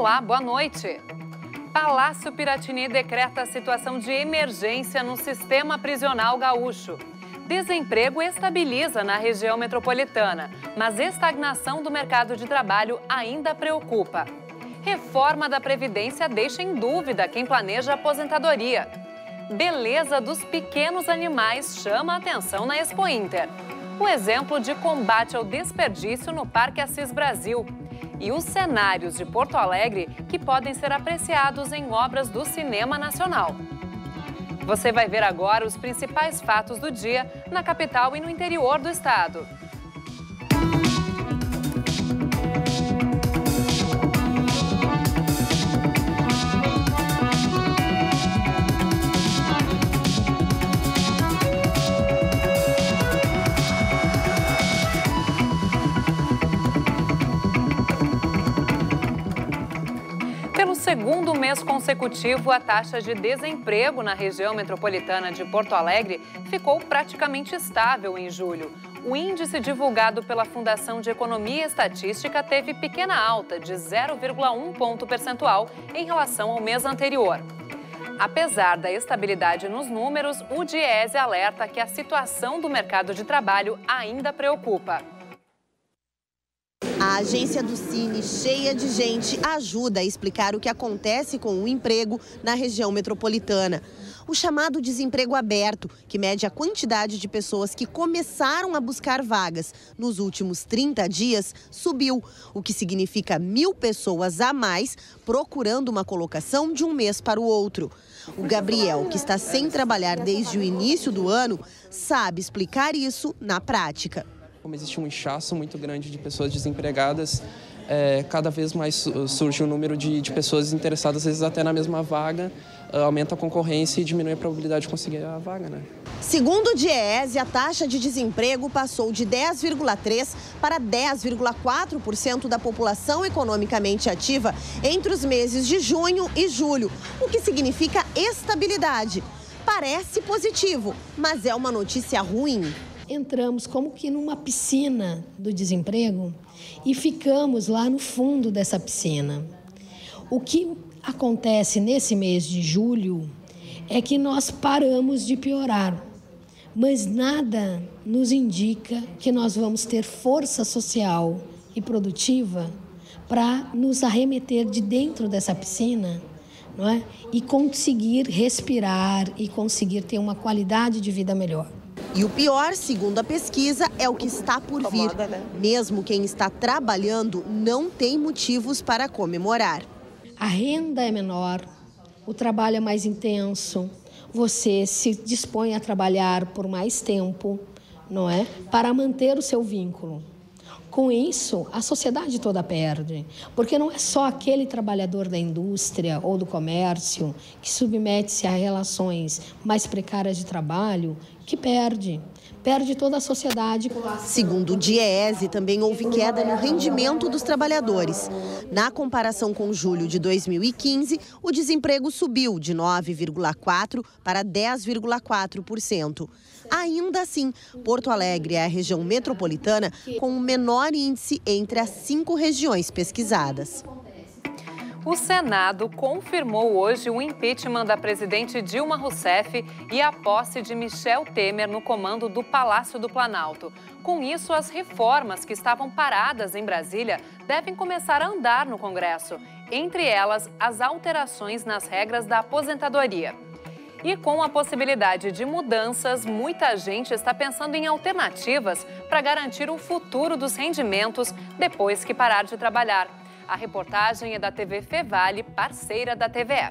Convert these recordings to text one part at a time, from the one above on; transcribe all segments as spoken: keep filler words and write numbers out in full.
Olá, boa noite. Palácio Piratini decreta situação de emergência no sistema prisional gaúcho. Desemprego estabiliza na região metropolitana, mas estagnação do mercado de trabalho ainda preocupa. Reforma da Previdência deixa em dúvida quem planeja aposentadoria. Beleza dos pequenos animais chama a atenção na Expo Inter. O exemplo de combate ao desperdício no Parque Assis Brasil. E os cenários de Porto Alegre que podem ser apreciados em obras do cinema nacional. Você vai ver agora os principais fatos do dia na capital e no interior do estado. Pelo segundo mês consecutivo, a taxa de desemprego na região metropolitana de Porto Alegre ficou praticamente estável em julho. O índice divulgado pela Fundação de Economia e Estatística teve pequena alta de zero vírgula um ponto percentual em relação ao mês anterior. Apesar da estabilidade nos números, o Diese alerta que a situação do mercado de trabalho ainda preocupa. A agência do Cine, cheia de gente, ajuda a explicar o que acontece com o emprego na região metropolitana. O chamado desemprego aberto, que mede a quantidade de pessoas que começaram a buscar vagas nos últimos trinta dias, subiu, o que significa mil pessoas a mais procurando uma colocação de um mês para o outro. O Gabriel, que está sem trabalhar desde o início do ano, sabe explicar isso na prática. Como existe um inchaço muito grande de pessoas desempregadas, é, cada vez mais surge o número de, de pessoas interessadas, às vezes até na mesma vaga, aumenta a concorrência e diminui a probabilidade de conseguir a vaga, né? Segundo o Diese, a taxa de desemprego passou de dez vírgula três por cento para dez vírgula quatro por cento da população economicamente ativa entre os meses de junho e julho, o que significa estabilidade. Parece positivo, mas é uma notícia ruim. Entramos como que numa piscina do desemprego e ficamos lá no fundo dessa piscina. O que acontece nesse mês de julho é que nós paramos de piorar, mas nada nos indica que nós vamos ter força social e produtiva para nos arremeter de dentro dessa piscina, não é? E conseguir respirar e conseguir ter uma qualidade de vida melhor. E o pior, segundo a pesquisa, é o que está por vir. Mesmo quem está trabalhando não tem motivos para comemorar. A renda é menor, o trabalho é mais intenso, você se dispõe a trabalhar por mais tempo, não é? Para manter o seu vínculo. Com isso, a sociedade toda perde, porque não é só aquele trabalhador da indústria ou do comércio que submete-se a relações mais precárias de trabalho que perde. Perde toda a sociedade. Segundo o Diese, também houve queda no rendimento dos trabalhadores. Na comparação com julho de dois mil e quinze, o desemprego subiu de nove vírgula quatro por cento para dez vírgula quatro por cento. Ainda assim, Porto Alegre é a região metropolitana com o menor índice entre as cinco regiões pesquisadas. O Senado confirmou hoje o impeachment da presidente Dilma Rousseff e a posse de Michel Temer no comando do Palácio do Planalto. Com isso, as reformas que estavam paradas em Brasília devem começar a andar no Congresso. Entre elas, as alterações nas regras da aposentadoria. E com a possibilidade de mudanças, muita gente está pensando em alternativas para garantir o futuro dos rendimentos depois que parar de trabalhar. A reportagem é da T V Fevale, parceira da T V E.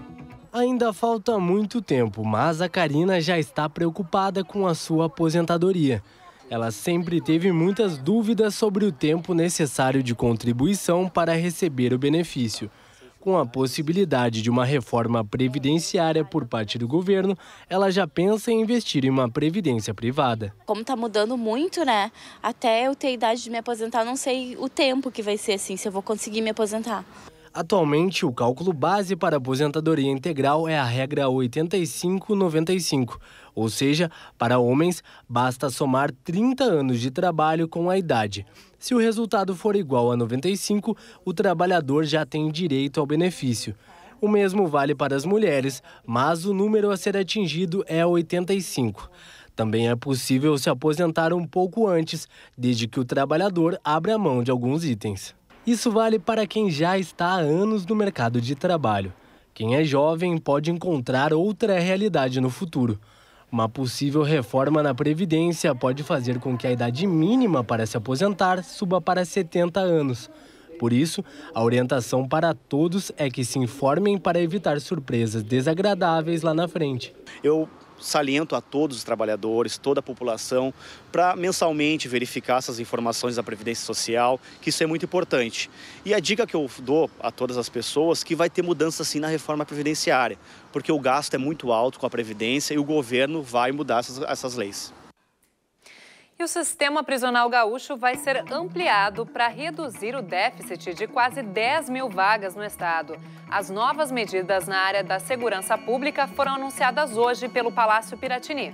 Ainda falta muito tempo, mas a Karina já está preocupada com a sua aposentadoria. Ela sempre teve muitas dúvidas sobre o tempo necessário de contribuição para receber o benefício. Com a possibilidade de uma reforma previdenciária por parte do governo, ela já pensa em investir em uma previdência privada. Como está mudando muito, né? Até eu ter idade de me aposentar, não sei o tempo que vai ser assim, se eu vou conseguir me aposentar. Atualmente, o cálculo base para a aposentadoria integral é a regra oitenta e cinco noventa e cinco, ou seja, para homens, basta somar trinta anos de trabalho com a idade. Se o resultado for igual a noventa e cinco, o trabalhador já tem direito ao benefício. O mesmo vale para as mulheres, mas o número a ser atingido é oitenta e cinco. Também é possível se aposentar um pouco antes, desde que o trabalhador abra mão de alguns itens. Isso vale para quem já está há anos no mercado de trabalho. Quem é jovem pode encontrar outra realidade no futuro. Uma possível reforma na Previdência pode fazer com que a idade mínima para se aposentar suba para setenta anos. Por isso, a orientação para todos é que se informem para evitar surpresas desagradáveis lá na frente. Eu saliento a todos os trabalhadores, toda a população, para mensalmente verificar essas informações da Previdência Social, que isso é muito importante. E a dica que eu dou a todas as pessoas que vai ter mudança sim na reforma previdenciária, porque o gasto é muito alto com a Previdência e o governo vai mudar essas, essas leis. E o sistema prisional gaúcho vai ser ampliado para reduzir o déficit de quase dez mil vagas no estado. As novas medidas na área da segurança pública foram anunciadas hoje pelo Palácio Piratini.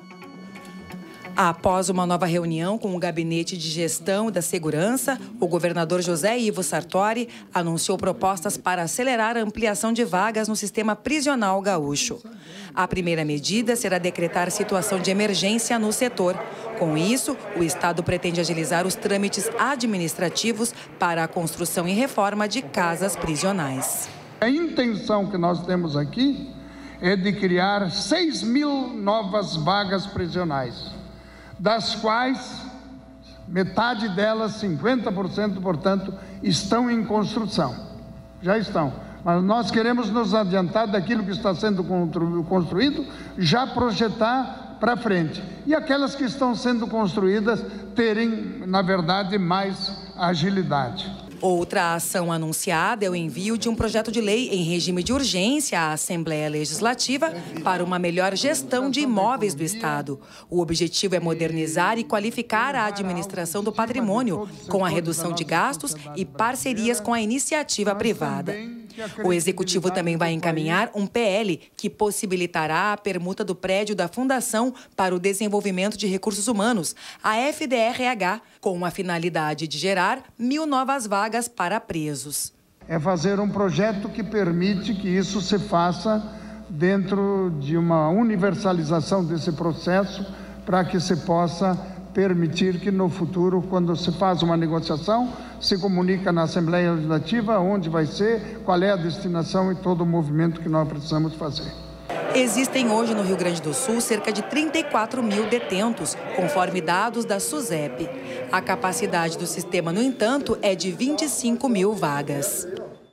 Após uma nova reunião com o Gabinete de Gestão da Segurança, o governador José Ivo Sartori anunciou propostas para acelerar a ampliação de vagas no sistema prisional gaúcho. A primeira medida será decretar situação de emergência no setor. Com isso, o Estado pretende agilizar os trâmites administrativos para a construção e reforma de casas prisionais. A intenção que nós temos aqui é de criar seis mil novas vagas prisionais, das quais metade delas, cinquenta por cento, portanto, estão em construção. Já estão. Mas nós queremos nos adiantar daquilo que está sendo construído, já projetar para frente. E aquelas que estão sendo construídas terem, na verdade, mais agilidade. Outra ação anunciada é o envio de um projeto de lei em regime de urgência à Assembleia Legislativa para uma melhor gestão de imóveis do Estado. O objetivo é modernizar e qualificar a administração do patrimônio, com a redução de gastos e parcerias com a iniciativa privada. O Executivo também vai encaminhar um P L que possibilitará a permuta do prédio da Fundação para o Desenvolvimento de Recursos Humanos, a F D R H, com a finalidade de gerar mil novas vagas para presos. É fazer um projeto que permite que isso se faça dentro de uma universalização desse processo, para que se possa permitir que no futuro, quando se faz uma negociação, se comunica na Assembleia Legislativa onde vai ser, qual é a destinação e todo o movimento que nós precisamos fazer. Existem hoje no Rio Grande do Sul cerca de trinta e quatro mil detentos, conforme dados da SUSEP. A capacidade do sistema, no entanto, é de vinte e cinco mil vagas.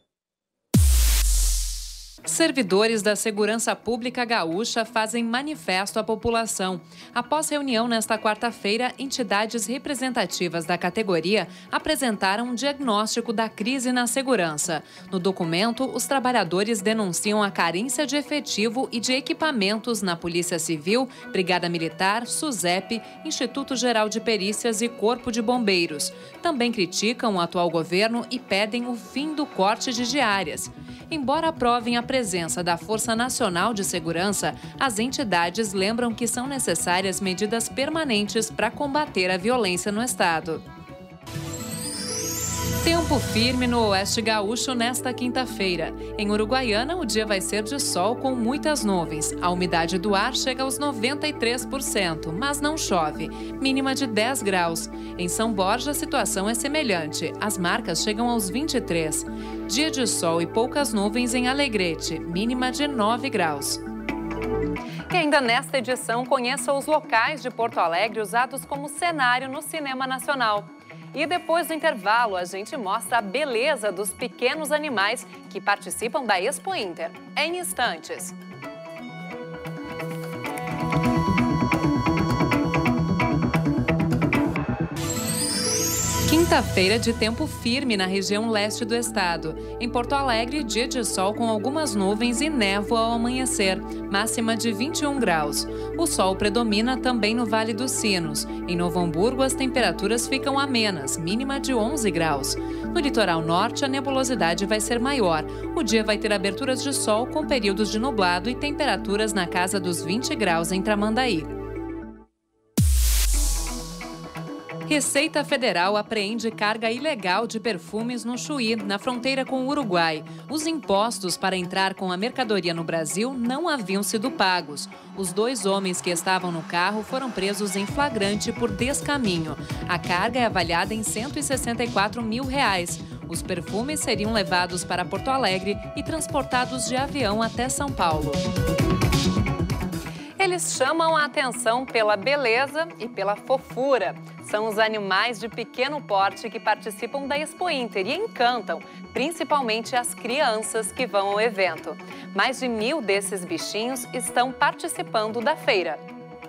Servidores da Segurança Pública Gaúcha fazem manifesto à população. Após reunião nesta quarta-feira, entidades representativas da categoria apresentaram um diagnóstico da crise na segurança. No documento, os trabalhadores denunciam a carência de efetivo e de equipamentos na Polícia Civil, Brigada Militar, SUSEP, Instituto Geral de Perícias e Corpo de Bombeiros. Também criticam o atual governo e pedem o fim do corte de diárias. Embora aprovem a presença da Força Nacional de Segurança, as entidades lembram que são necessárias medidas permanentes para combater a violência no estado. Tempo firme no Oeste Gaúcho nesta quinta-feira. Em Uruguaiana, o dia vai ser de sol com muitas nuvens. A umidade do ar chega aos noventa e três por cento, mas não chove. Mínima de dez graus. Em São Borja, a situação é semelhante. As marcas chegam aos vinte e três. Dia de sol e poucas nuvens em Alegrete. Mínima de nove graus. E ainda nesta edição, conheça os locais de Porto Alegre usados como cenário no cinema nacional. E depois do intervalo, a gente mostra a beleza dos pequenos animais que participam da Expo Inter. Em instantes. Quinta-feira de tempo firme na região leste do estado. Em Porto Alegre, dia de sol com algumas nuvens e névoa ao amanhecer, máxima de vinte e um graus. O sol predomina também no Vale dos Sinos. Em Novo Hamburgo, as temperaturas ficam amenas, mínima de onze graus. No litoral norte, a nebulosidade vai ser maior. O dia vai ter aberturas de sol com períodos de nublado e temperaturas na casa dos vinte graus em Tramandaí. Receita Federal apreende carga ilegal de perfumes no Chuí, na fronteira com o Uruguai. Os impostos para entrar com a mercadoria no Brasil não haviam sido pagos. Os dois homens que estavam no carro foram presos em flagrante por descaminho. A carga é avaliada em cento e sessenta e quatro mil reais. Os perfumes seriam levados para Porto Alegre e transportados de avião até São Paulo. Eles chamam a atenção pela beleza e pela fofura. São os animais de pequeno porte que participam da Expo Inter e encantam, principalmente as crianças que vão ao evento. Mais de mil desses bichinhos estão participando da feira.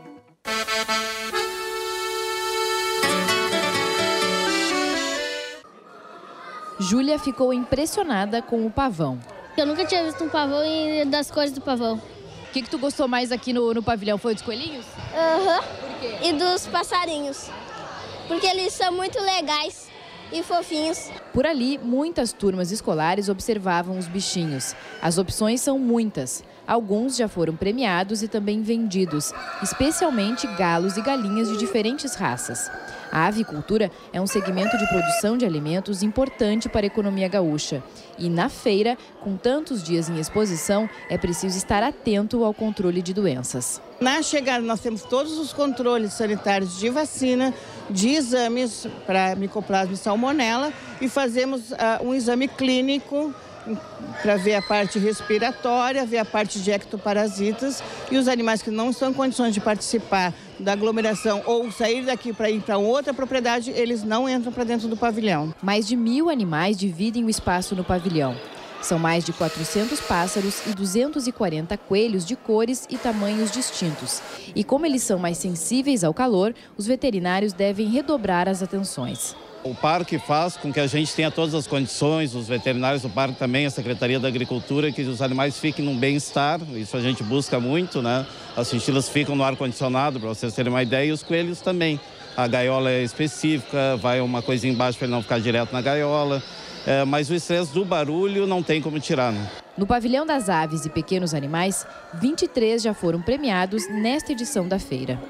Júlia ficou impressionada com o pavão. Eu nunca tinha visto um pavão e das cores do pavão. O que, que tu gostou mais aqui no, no pavilhão? Foi dos coelhinhos? Aham. Uhum. Por quê? E dos passarinhos. Porque eles são muito legais e fofinhos. Por ali, muitas turmas escolares observavam os bichinhos. As opções são muitas. Alguns já foram premiados e também vendidos, especialmente galos e galinhas de diferentes raças. A avicultura é um segmento de produção de alimentos importante para a economia gaúcha. E na feira, com tantos dias em exposição, é preciso estar atento ao controle de doenças. Na chegada, nós temos todos os controles sanitários de vacina, de exames para micoplasma e salmonela e fazemos uh, um exame clínico para ver a parte respiratória, ver a parte de ectoparasitas e os animais que não estão em condições de participar da aglomeração ou sair daqui para ir para outra propriedade, eles não entram para dentro do pavilhão. Mais de mil animais dividem o espaço no pavilhão. São mais de quatrocentos pássaros e duzentos e quarenta coelhos de cores e tamanhos distintos. E como eles são mais sensíveis ao calor, os veterinários devem redobrar as atenções. O parque faz com que a gente tenha todas as condições, os veterinários do parque também, a Secretaria da Agricultura, que os animais fiquem num bem-estar, isso a gente busca muito, né? As chinchilas ficam no ar-condicionado, para vocês terem uma ideia, e os coelhos também. A gaiola é específica, vai uma coisinha embaixo para ele não ficar direto na gaiola, é, mas o estresse do barulho não tem como tirar, né? No pavilhão das aves e pequenos animais, vinte e três já foram premiados nesta edição da feira.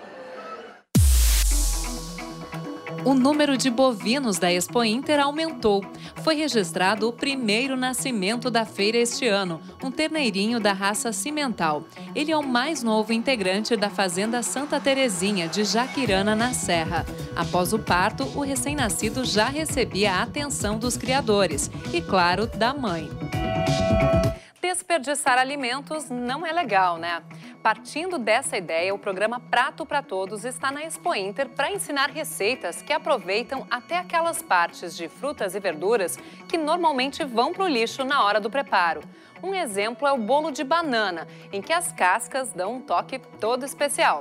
O número de bovinos da Expo Inter aumentou. Foi registrado o primeiro nascimento da feira este ano, um terneirinho da raça cimental. Ele é o mais novo integrante da Fazenda Santa Terezinha, de Jaquirana, na Serra. Após o parto, o recém-nascido já recebia a atenção dos criadores e, claro, da mãe. Desperdiçar alimentos não é legal, né? Partindo dessa ideia, o programa Prato para Todos está na Expo Inter para ensinar receitas que aproveitam até aquelas partes de frutas e verduras que normalmente vão para o lixo na hora do preparo. Um exemplo é o bolo de banana, em que as cascas dão um toque todo especial.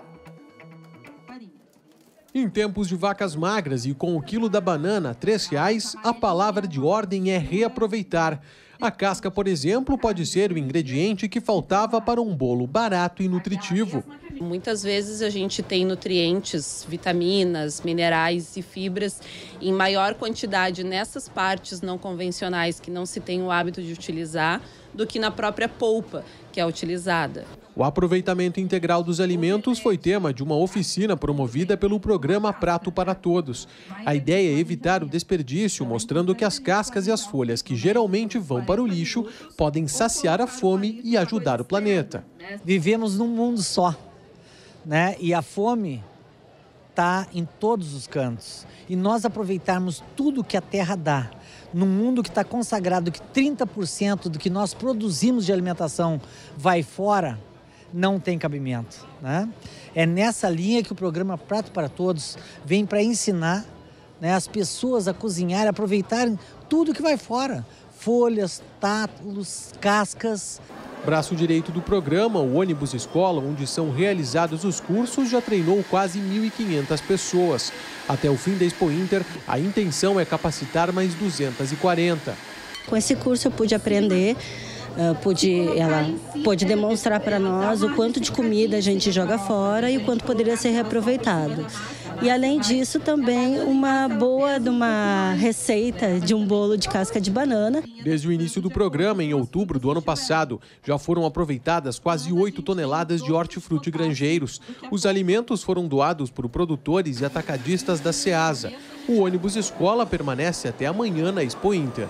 Em tempos de vacas magras e com o quilo da banana a três reais, a palavra de ordem é reaproveitar. A casca, por exemplo, pode ser o ingrediente que faltava para um bolo barato e nutritivo. Muitas vezes a gente tem nutrientes, vitaminas, minerais e fibras em maior quantidade nessas partes não convencionais que não se tem o hábito de utilizar do que na própria polpa que é utilizada. O aproveitamento integral dos alimentos foi tema de uma oficina promovida pelo programa Prato para Todos. A ideia é evitar o desperdício, mostrando que as cascas e as folhas que geralmente vão para o lixo podem saciar a fome e ajudar o planeta. Vivemos num mundo só, né? E a fome está em todos os cantos. E nós aproveitarmos tudo que a terra dá, num mundo que está consagrado que trinta por cento do que nós produzimos de alimentação vai fora, não tem cabimento, né? É nessa linha que o programa Prato para Todos vem para ensinar, né, as pessoas a cozinhar, a aproveitarem tudo que vai fora. Folhas, tátulos, cascas. Braço direito do programa, o ônibus escola, onde são realizados os cursos, já treinou quase mil e quinhentas pessoas. Até o fim da Expo Inter, a intenção é capacitar mais duzentas e quarenta. Com esse curso eu pude aprender, uh, pude, ela pôde demonstrar para nós o quanto de comida a gente joga fora e o quanto poderia ser reaproveitado. E além disso também uma boa de uma receita de um bolo de casca de banana. Desde o início do programa, em outubro do ano passado, já foram aproveitadas quase oito toneladas de hortifruti granjeiros. Os alimentos foram doados por produtores e atacadistas da Ceasa. O ônibus escola permanece até amanhã na Expo Inter.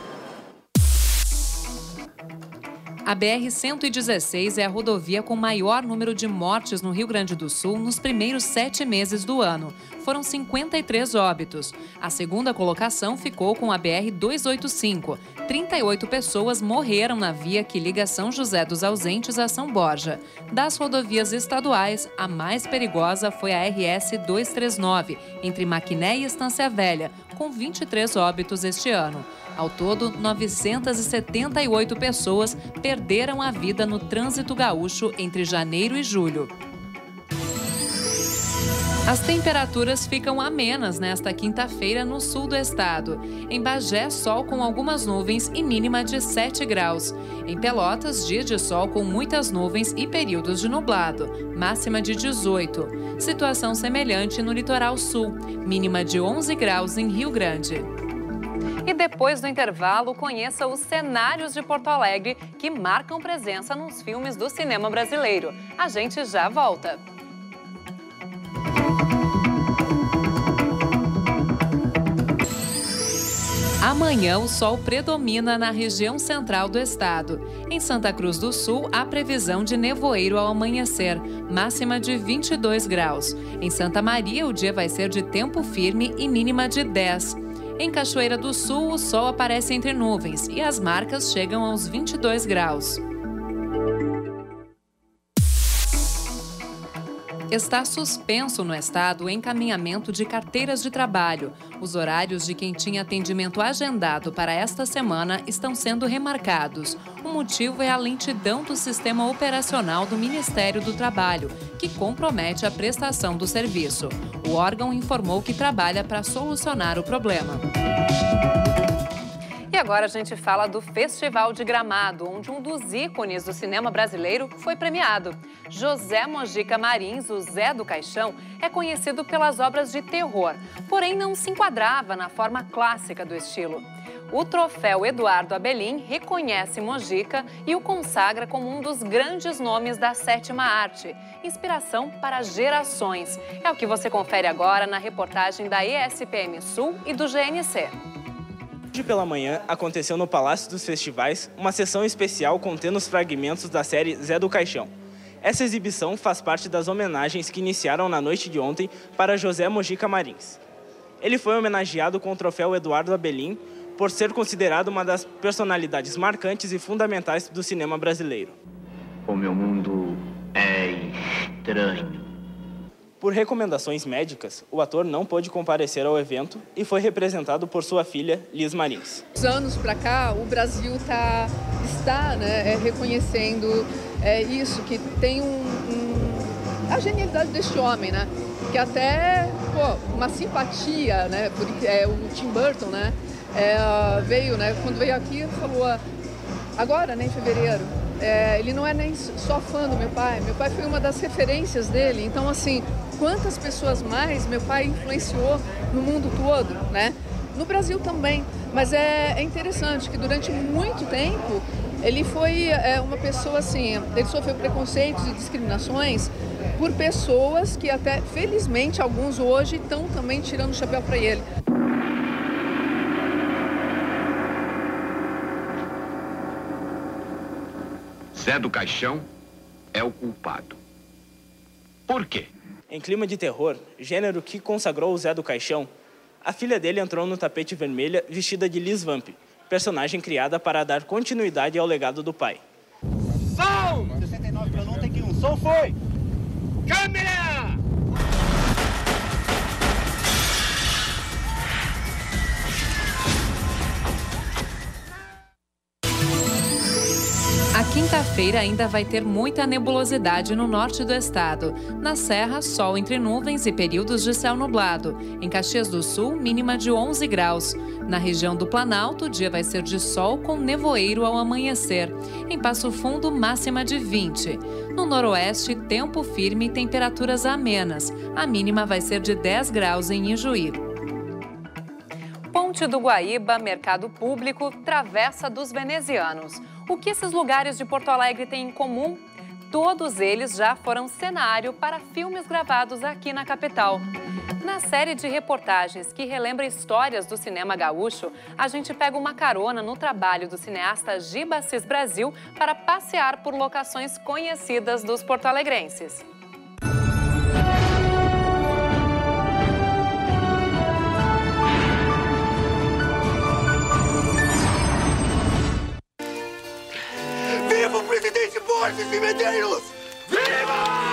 A B R cento e dezesseis é a rodovia com maior número de mortes no Rio Grande do Sul nos primeiros sete meses do ano. Foram cinquenta e três óbitos. A segunda colocação ficou com a B R duzentos e oitenta e cinco. trinta e oito pessoas morreram na via que liga São José dos Ausentes a São Borja. Das rodovias estaduais, a mais perigosa foi a R S duzentos e trinta e nove, entre Maquiné e Estância Velha, com vinte e três óbitos este ano. Ao todo, novecentas e setenta e oito pessoas perderam a vida no trânsito gaúcho entre janeiro e julho. As temperaturas ficam amenas nesta quinta-feira no sul do estado. Em Bagé, sol com algumas nuvens e mínima de sete graus. Em Pelotas, dia de sol com muitas nuvens e períodos de nublado, máxima de dezoito. Situação semelhante no litoral sul, mínima de onze graus em Rio Grande. E depois do intervalo, conheça os cenários de Porto Alegre que marcam presença nos filmes do cinema brasileiro. A gente já volta. Amanhã, o sol predomina na região central do estado. Em Santa Cruz do Sul, há previsão de nevoeiro ao amanhecer, máxima de vinte e dois graus. Em Santa Maria, o dia vai ser de tempo firme e mínima de dez. Em Cachoeira do Sul, o sol aparece entre nuvens e as marcas chegam aos vinte e dois graus. Está suspenso no estado o encaminhamento de carteiras de trabalho. Os horários de quem tinha atendimento agendado para esta semana estão sendo remarcados. O motivo é a lentidão do sistema operacional do Ministério do Trabalho, que compromete a prestação do serviço. O órgão informou que trabalha para solucionar o problema. E agora a gente fala do Festival de Gramado, onde um dos ícones do cinema brasileiro foi premiado. José Mojica Marins, o Zé do Caixão, é conhecido pelas obras de terror, porém não se enquadrava na forma clássica do estilo. O troféu Eduardo Abelim reconhece Mojica e o consagra como um dos grandes nomes da sétima arte, inspiração para gerações. É o que você confere agora na reportagem da E S P M Sul e do G N C. Hoje pela manhã, aconteceu no Palácio dos Festivais uma sessão especial contendo os fragmentos da série Zé do Caixão. Essa exibição faz parte das homenagens que iniciaram na noite de ontem para José Mojica Marins. Ele foi homenageado com o troféu Eduardo Abelim por ser considerado uma das personalidades marcantes e fundamentais do cinema brasileiro. O meu mundo é estranho. Por recomendações médicas, o ator não pôde comparecer ao evento e foi representado por sua filha, Liz Marins. Dos anos para cá, o Brasil tá, está né, é, reconhecendo é, isso, que tem um, um, a genialidade deste homem, né? Que até pô, uma simpatia, né? Por, é, o Tim Burton, né? É, veio, né? Quando veio aqui, falou agora, né, em fevereiro. É, ele não é nem só fã do meu pai, meu pai foi uma das referências dele, então assim, quantas pessoas mais meu pai influenciou no mundo todo, né? No Brasil também, mas é, é interessante que durante muito tempo ele foi é, uma pessoa assim, ele sofreu preconceitos e discriminações por pessoas que até, felizmente, alguns hoje estão também tirando o chapéu para ele. Zé do Caixão é o culpado. Por quê? Em clima de terror, gênero que consagrou o Zé do Caixão, a filha dele entrou no tapete vermelha vestida de Liz Vamp, personagem criada para dar continuidade ao legado do pai. Som! sessenta e nove para não tem que um. Som foi! Câmera! A quinta-feira quinta-feira ainda vai ter muita nebulosidade no norte do estado. Na Serra, sol entre nuvens e períodos de céu nublado. Em Caxias do Sul, mínima de onze graus. Na região do Planalto, o dia vai ser de sol com nevoeiro ao amanhecer. Em Passo Fundo, máxima de vinte. No noroeste, tempo firme e temperaturas amenas. A mínima vai ser de dez graus em Ijuí. Ponte do Guaíba, Mercado Público, Travessa dos Venezianos. O que esses lugares de Porto Alegre têm em comum? Todos eles já foram cenário para filmes gravados aqui na capital. Na série de reportagens que relembra histórias do cinema gaúcho, a gente pega uma carona no trabalho do cineasta Giba Assis Brasil para passear por locações conhecidas dos porto-alegrenses. Viva o presidente Borges de Medeiros! Viva!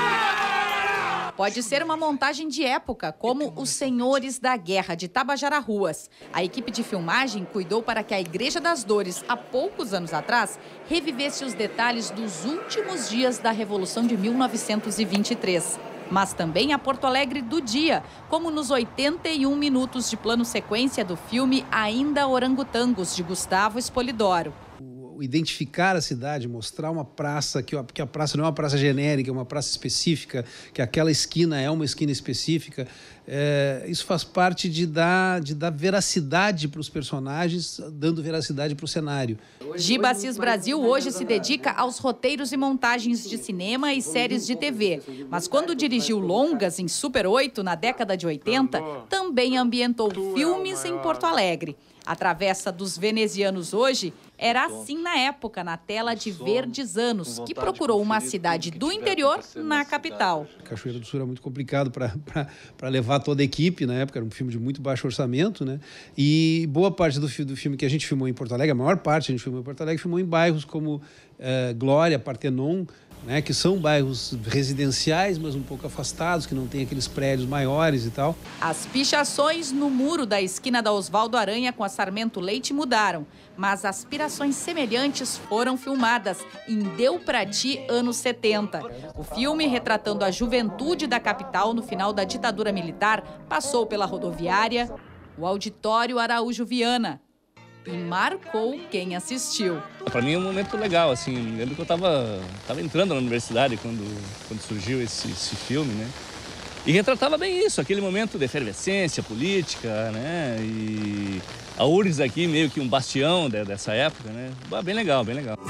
Pode ser uma montagem de época, como Os Senhores da Guerra, de Tabajara Ruas. A equipe de filmagem cuidou para que a Igreja das Dores, há poucos anos atrás, revivesse os detalhes dos últimos dias da Revolução de mil novecentos e vinte e três. Mas também a Porto Alegre do dia, como nos oitenta e um minutos de plano sequência do filme Ainda Orangotangos, de Gustavo Espolidoro. Identificar a cidade, mostrar uma praça, que, que a praça não é uma praça genérica, é uma praça específica, que aquela esquina é uma esquina específica, é, isso faz parte de dar, de dar veracidade para os personagens, dando veracidade para o cenário. Giba Assis Brasil hoje se dedica aos roteiros e montagens de cinema e séries de T V. Mas quando dirigiu longas em Super oito, na década de oitenta, também ambientou filmes em Porto Alegre. A Travessa dos Venezianos hoje era assim na época, na tela de Verdes Anos, que procurou uma cidade do interior na capital. Cachoeira do Sul era muito complicado para levar toda a equipe, na época era um filme de muito baixo orçamento, né? E boa parte do, do filme que a gente filmou em Porto Alegre, a maior parte a gente filmou em Porto Alegre, filmou em bairros como uh, Glória, Partenon, né, que são bairros residenciais, mas um pouco afastados, que não tem aqueles prédios maiores e tal. As pichações no muro da esquina da Osvaldo Aranha com a Sarmento Leite mudaram, mas aspirações semelhantes foram filmadas em Deu Pra Ti, anos setenta. O filme, retratando a juventude da capital no final da ditadura militar, passou pela rodoviária, o Auditório Araújo Viana, e marcou quem assistiu. Para mim é um momento legal, assim, lembro que eu estava tava entrando na universidade quando, quando surgiu esse, esse filme, né? E retratava bem isso, aquele momento de efervescência política, né? E a U R G S aqui meio que um bastião de, dessa época, né? Bem legal, bem legal.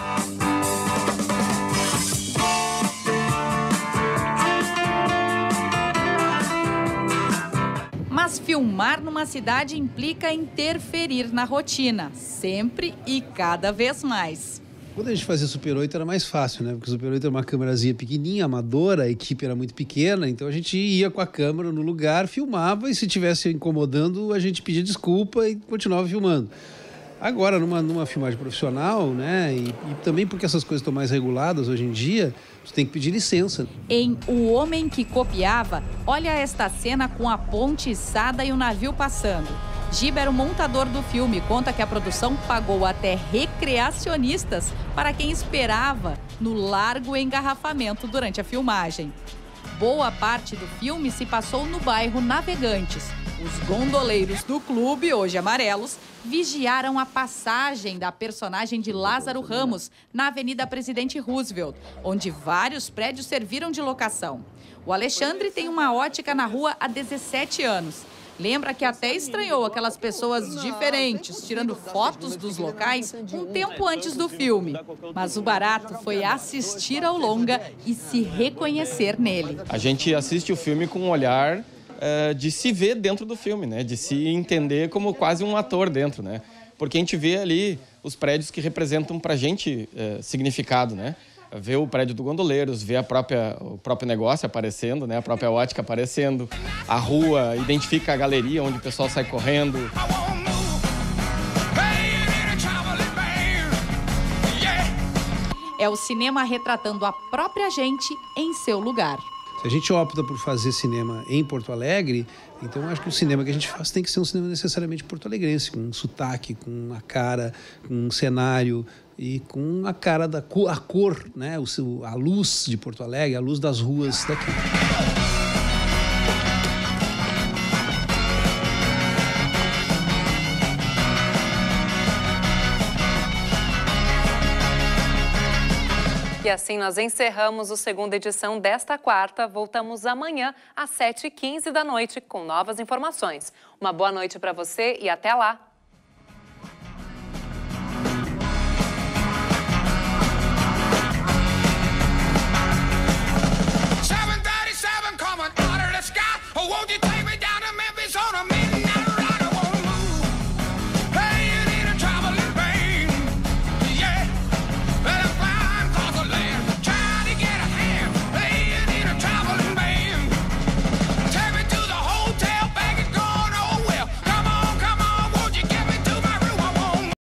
Mas filmar numa cidade implica interferir na rotina, sempre e cada vez mais. Quando a gente fazia Super oito era mais fácil, né? Porque o Super oito era uma câmerazinha pequenininha, amadora, a equipe era muito pequena, então a gente ia com a câmera no lugar, filmava e se estivesse incomodando, a gente pedia desculpa e continuava filmando. Agora, numa, numa filmagem profissional, né? E, e também porque essas coisas estão mais reguladas hoje em dia, você tem que pedir licença. Em O Homem que Copiava, olha esta cena com a ponte içada e o navio passando. Giba era o montador do filme, conta que a produção pagou até recreacionistas para quem esperava no largo engarrafamento durante a filmagem. Boa parte do filme se passou no bairro Navegantes. Os gondoleiros do clube, hoje amarelos, vigiaram a passagem da personagem de Lázaro Ramos na Avenida Presidente Roosevelt, onde vários prédios serviram de locação. O Alexandre tem uma ótica na rua há dezessete anos. Lembra que até estranhou aquelas pessoas diferentes tirando fotos dos locais um tempo antes do filme. Mas o barato foi assistir ao longa e se reconhecer nele. A gente assiste o filme com um olhar uh, de se ver dentro do filme, né? De se entender como quase um ator dentro, né? Porque a gente vê ali os prédios que representam pra gente uh, significado, né? Ver o prédio do Gondoleiros, ver a própria, o próprio negócio aparecendo, né? A própria ótica aparecendo, a rua, identifica a galeria onde o pessoal sai correndo. É o cinema retratando a própria gente em seu lugar. Se a gente opta por fazer cinema em Porto Alegre, então eu acho que o cinema que a gente faz tem que ser um cinema necessariamente porto-alegrense, com um sotaque, com uma cara, com um cenário e com a cara da cor, a cor, né? O, a luz de Porto Alegre, a luz das ruas daqui. E assim nós encerramos a segunda edição desta quarta. Voltamos amanhã às sete e quinze da noite com novas informações. Uma boa noite para você e até lá!